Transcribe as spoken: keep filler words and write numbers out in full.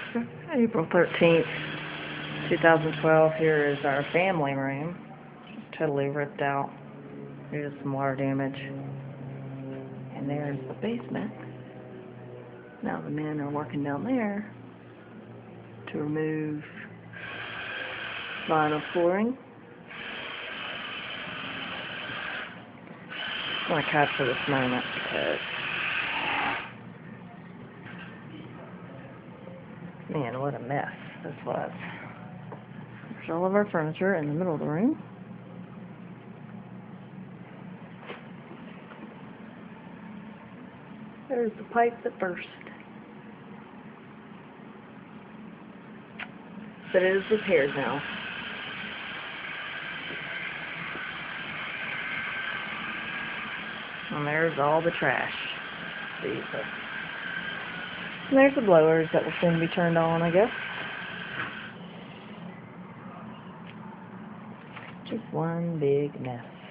April thirteenth, two thousand twelve. Here is our family room. Totally ripped out. There's some water damage. And there's the basement. Now the men are working down there to remove vinyl flooring. I want to capture this moment because, man, what a mess this was. There's all of our furniture in the middle of the room. There's the pipe that burst. But it is repaired now. And there's all the trash. See, but and there's the blowers that will soon be turned on, I guess. Just one big mess.